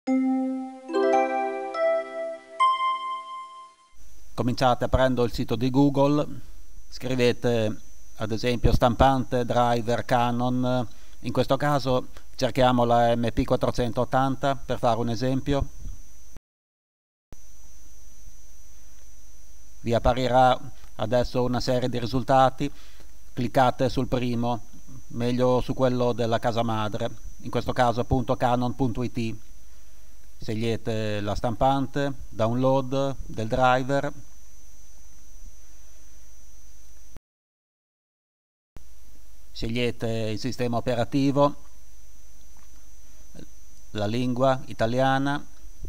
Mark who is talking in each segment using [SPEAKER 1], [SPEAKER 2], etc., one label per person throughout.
[SPEAKER 1] Cominciate aprendo il sito di Google, scrivete ad esempio stampante driver Canon, in questo caso cerchiamo la MP480 per fare un esempio. Vi apparirà adesso una serie di risultati, cliccate sul primo, meglio su quello della casa madre, in questo caso appunto canon.it. Scegliete la stampante, download del driver, scegliete il sistema operativo, la lingua italiana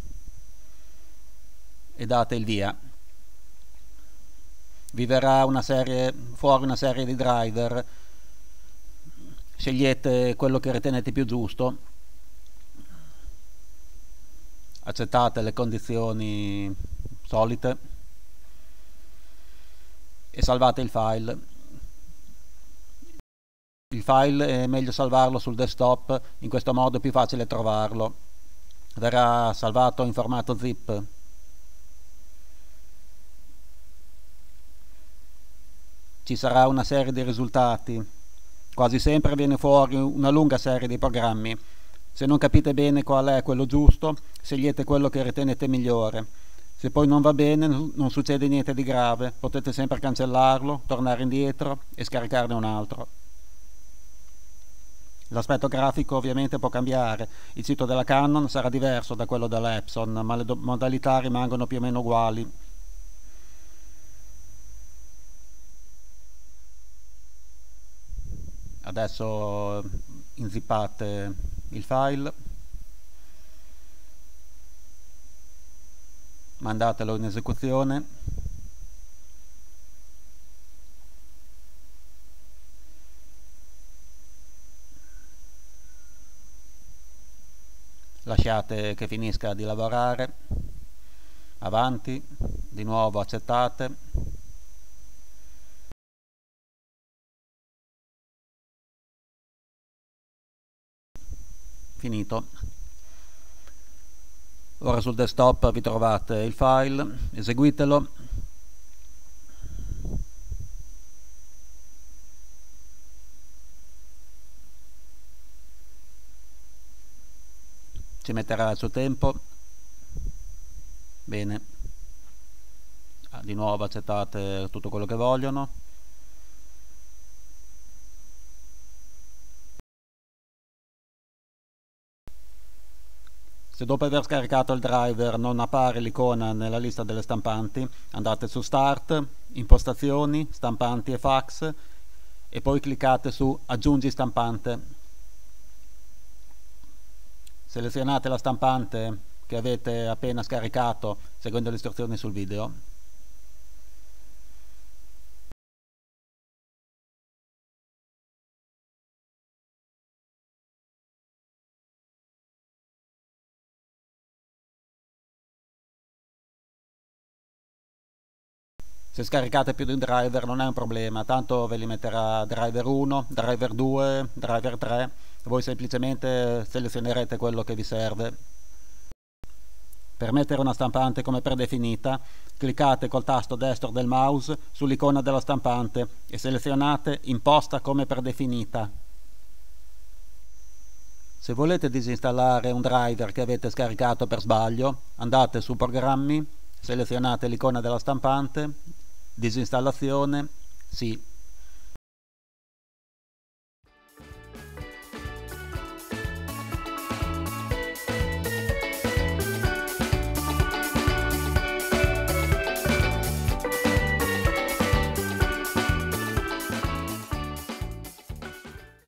[SPEAKER 1] e date il via. Vi verrà fuori una serie di driver, scegliete quello che ritenete più giusto, accettate le condizioni solite e salvate il file. Il file è meglio salvarlo sul desktop, in questo modo è più facile trovarlo. Verrà salvato in formato zip. Ci sarà una serie di risultati. Quasi sempre viene fuori una lunga serie di programmi. Se non capite bene qual è quello giusto, scegliete quello che ritenete migliore. Se poi non va bene, non succede niente di grave, potete sempre cancellarlo, tornare indietro e scaricarne un altro. L'aspetto grafico ovviamente può cambiare, il sito della Canon sarà diverso da quello della Epson, ma le modalità rimangono più o meno uguali. Adesso inzippate il file, mandatelo in esecuzione, lasciate che finisca di lavorare, avanti, di nuovo accettate. Finito. Ora sul desktop vi trovate il file, eseguitelo. Ci metterà il suo tempo. Bene. Di nuovo accettate tutto quello che vogliono. Se dopo aver scaricato il driver non appare l'icona nella lista delle stampanti, andate su Start, Impostazioni, Stampanti e Fax e poi cliccate su Aggiungi stampante. Selezionate la stampante che avete appena scaricato seguendo le istruzioni sul video. Se scaricate più di un driver non è un problema, tanto ve li metterà driver 1, driver 2, driver 3, voi semplicemente selezionerete quello che vi serve. Per mettere una stampante come predefinita, cliccate col tasto destro del mouse sull'icona della stampante e selezionate Imposta come predefinita. Se volete disinstallare un driver che avete scaricato per sbaglio, andate su Programmi, selezionate l'icona della stampante, Disinstallazione, sì.